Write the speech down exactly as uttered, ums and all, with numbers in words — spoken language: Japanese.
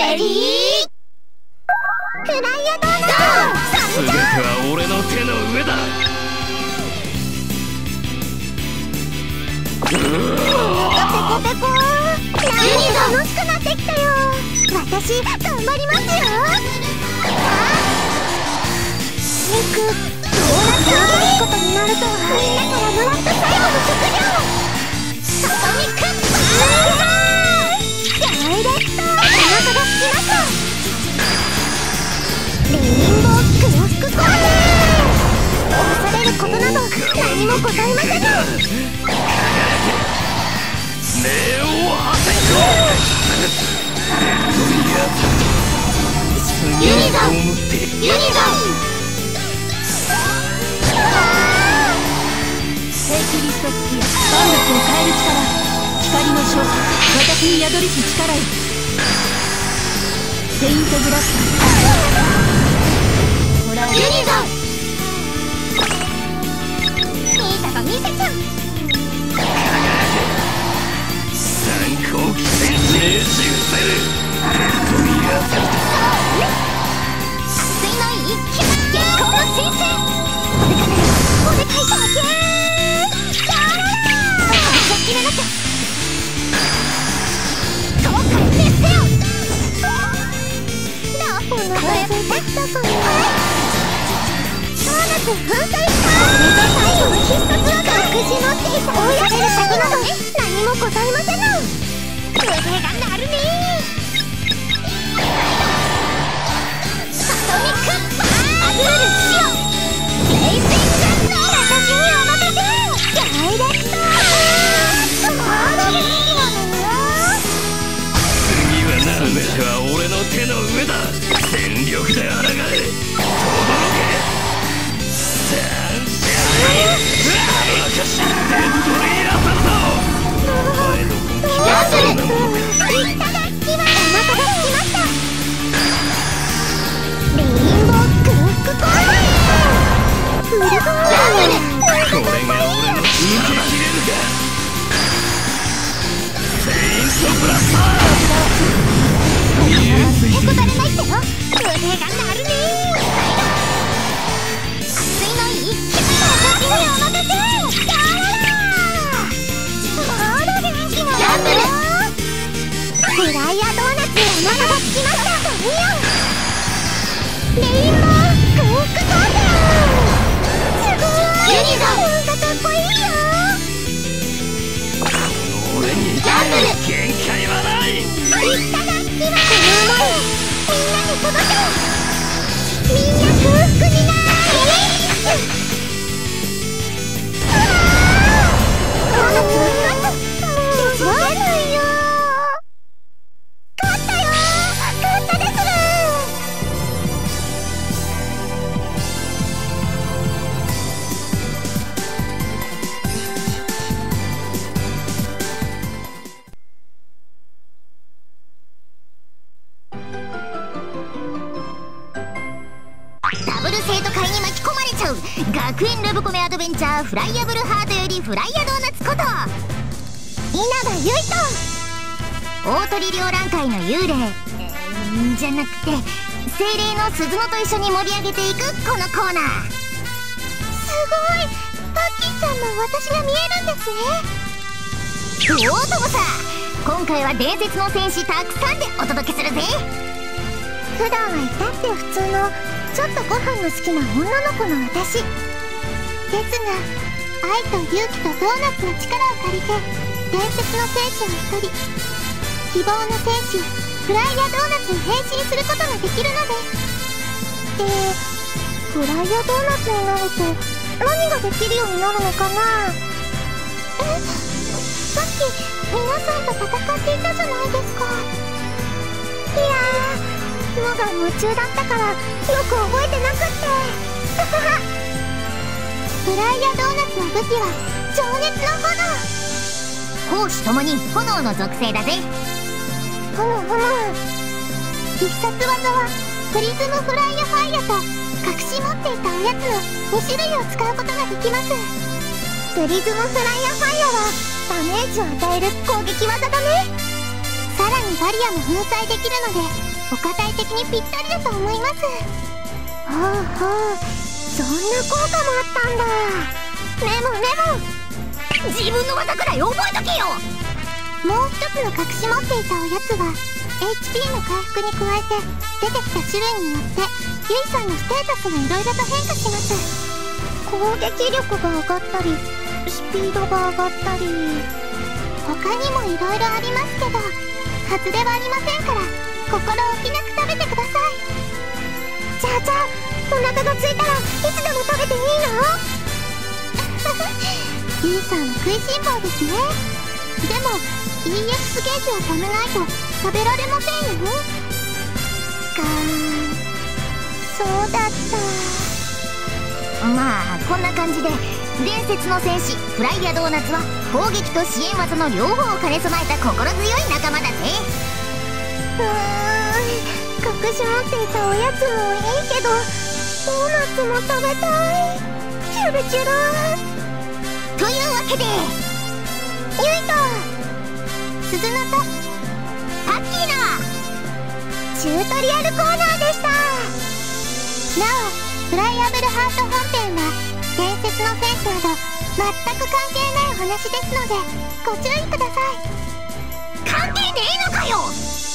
レディーフライヤドーナツ。 全ては俺の手の上だ。 ペコペコ。ユニ楽しくなってきたよ。私頑張りますよ。シンクドーナツを出すことになるとは。みんなからもらった最後の食料。サトミックダイレクト。お腹がすきました。レインボークロスクコーデ。騙されることなど何もございません。 目をはせろ。 ユニゾンユニゾン。 聖キリストスキア万物を変える力。光の書私に宿りし力よ。セイントブラスターホラーユニゾン。ミータとミセちゃん。 参考機戦士命じ伏せる。飛び当たる。 水の一気月光の新星。おでかいおでかいだけー。ダララー決めなきゃ。後悔決せよ。ラッポの風だったかな。ドーナツ粉砕した。これが最後の必殺技。隠し持っていた追い出せる先など何もございませんの。腕が鳴るねー。サトミックバーアグルルシオレイセンガンの私にお任せ。ダイレクトまだ元気なのよ。 次はな。全ては俺の手の上だ。全力で抗え。とどろけ。サンシャイン。明石デッドリーアサルト。お前の本気はそんなものか。 いただきます。お腹がすきました。レインボークロックコーデ。フルコーデ。 これが俺の抜き切れるか。セイントブラスター。 へこたれないってよ。腕が鳴るねー。水の一気私にお任せ。ダララーまだ元気なのよ。フライヤードーナツお腹がすきました。レインボークロックコーデ。すごいユニゾン。ほんとかっこいいよ。 俺に限界はない。 いただきます。この思いみんなに届け。みんな空腹になーれ。ドーナツはですよ。出ないよ。勝ったよ。勝ったです。ダブル生徒会に巻き込まれちゃう学園ラブコメアドベンチャーフライヤブルハートよりフライヤドーナツこと稲葉結衣と大鳥両覧会の幽霊、えー、じゃなくて精霊の鈴乃と一緒に盛り上げていくこのコーナー。すごいパッキーさんも私が見えるんですね。おおともさ今回は伝説の戦士たくさんでお届けするぜ。普段は至って普通のちょっとご飯の好きな女の子の私ですが、愛と勇気とドーナツの力を借りて伝説の戦士を一人、希望の戦士フライヤドーナツに変身することができるのです。で、フライヤドーナツになると何ができるようになるのかな。え、さっき皆さんと戦っていたじゃないですか。いやーのが夢中だったからよく覚えてなくってフライヤドーナツの武器は情熱の炎。攻守ともに炎の属性だぜ。ふむふむ。必殺技はプリズムフライヤファイヤと隠し持っていたおやつのに種類を使うことができます。プリズムフライヤファイヤはダメージを与える攻撃技だね。さらにバリアも粉砕できるのでお堅い的にぴったりだと思います。ほうほう、そんな効果もあったんだ。メモメモ、自分の技くらい覚えとけよ。もう一つの隠し持っていたおやつは エイチピー の回復に加えて出てきた種類によってユイさんのステータスがいろいろと変化します。攻撃力が上がったりスピードが上がったり、他にもいろいろありますけど外れはありませんから心置きなく食べてください。じゃあじゃあ、お腹が空いたらいつでも食べていいの？ユイさんは食いしん坊ですね。でも イーエックス ゲージを貯めないと食べられませんよ。かー、そうだった。まあこんな感じで伝説の戦士フライヤドーナツは攻撃と支援技の両方を兼ね備えた心強い仲間だぜ。うーん、隠し持っていたおやつもいいけどドーナツも食べたい。チュルチュルというわけでユイと鈴乃とパッキーのチュートリアルコーナーでした。なおフライアブルハート本編は伝説の戦士など全く関係ないお話ですのでご注意ください。関係ねえのかよ。